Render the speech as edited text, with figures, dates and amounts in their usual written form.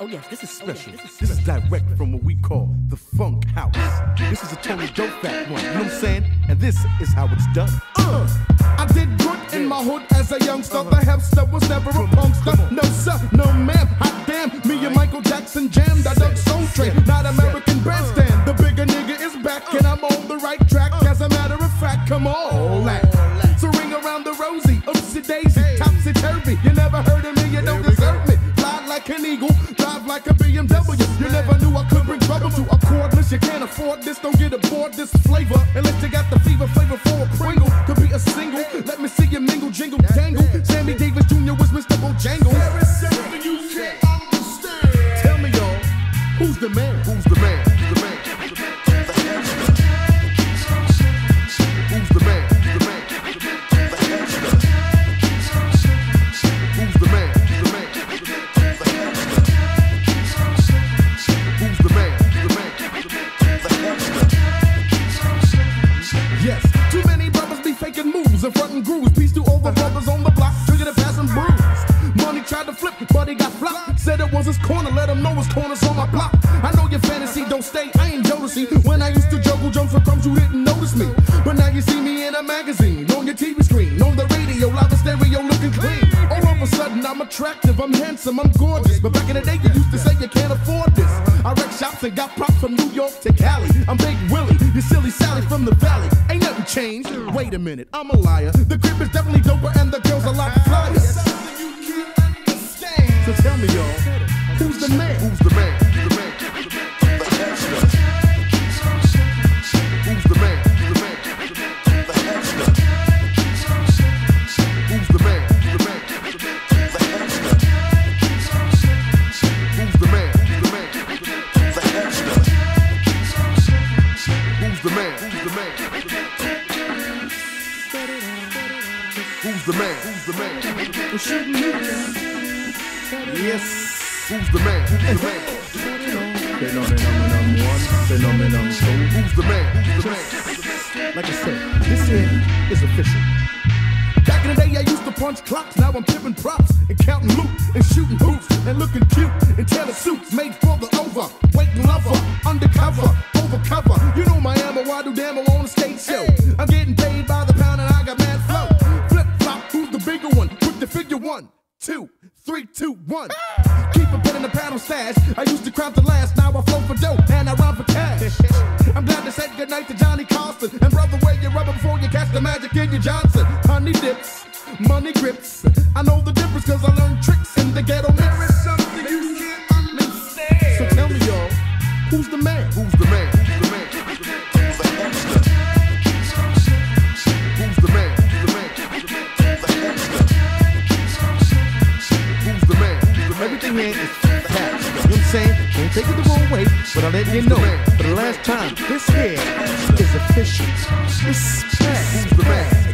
Oh yes, this is special. This is direct from what we call the Funk House. This is a Tony Dope Fat one, you know what I'm saying? And this is how it's done. I did good in my hood as a youngster. The hipster was never a punkster. No sir, no ma'am, hot damn. Me and Michael Jackson jammed. I dug Soul Train, not American Bandstand. The bigger nigga is back and I'm on the right track. As a matter of fact, come on, that. So ring around the rosy, oopsie daisy, topsy turvy. You never heard of me, you don't deserve me. Fly like an eagle, drive like a BMW. You never knew I could bring trouble to a cordless. You can't afford this, don't get aboard this flavor. Unless you got the flavor for a Pringle. Could be a single, let me see you mingle, jingle, tangle. Sammy Davis Jr. was Mr. Bojangles. There is something you can't understand. Tell me y'all, who's the man? Who's the man? Who's the man? Who's the man? Who's the man? Who's the man? Who's the man? Yes, too many brothers be faking moves and frontin' grooves. Peace to all the brothers on the block, trigger the pass and bruise. Money tried to flip, but he got flopped. Said it was his corner, let him know his corner's on my block. I know your fantasy don't stay, I ain't Jodeci. When I used to juggle jumps for crumbs, you didn't notice me. But now you see me in a magazine, on your TV screen, on the radio, loud and stereo looking clean. All of a sudden I'm attractive, I'm handsome, I'm gorgeous. But back in the day you used to say you can't afford this. I wrecked shops and got props from New York to Cali. I'm Big Willie, you silly Sally from the valley. Ain't nothing changed, wait a minute, I'm a liar. The crib is definitely doper and the girls a lot flyer. So tell me y'all, who's the man? Who's the man? Who's the man? Who's the man? Who's the man? Who's the man? Who's the man? Who's the man? Who's the man? Who's the man? Who's the man? Who's the man? Who's shooting you? Yes. Who's the man? Who's the man? Phenomenon one, phenomenon two. Who's the man? Who's the man? Like I said, this here is official. Back in the day I used to punch clocks, now I'm tipping props and counting loot and shooting hoops and looking cute in tailored suits made for the over. Waiting lover, undercover, overcover. You know my ammo, I do demo on a stage show. I'm getting paid by the pound and I got mad flow. Flip flop, who's the bigger one? Quick to figure 1, 2, 3, 2, 1. Keep a pen in the paddle stash. I used to crowd the last, now I flow for dope and I rhyme for cash. I'm glad to say goodnight to Johnny Carson. And brother, wear your rubber before you catch the magic in your Johnson. Honey dips, money grips. I know the difference cause I learned tricks in the ghetto. There is something you can't understand. So tell me y'all, who's the man? Who's the man? Who's the man? Who's the man? Who's the man? Everything here is fat. You know what I'm saying? Don't take it the wrong way, but I'll let you know. For the last time, this here is official. Respect. Who's the man?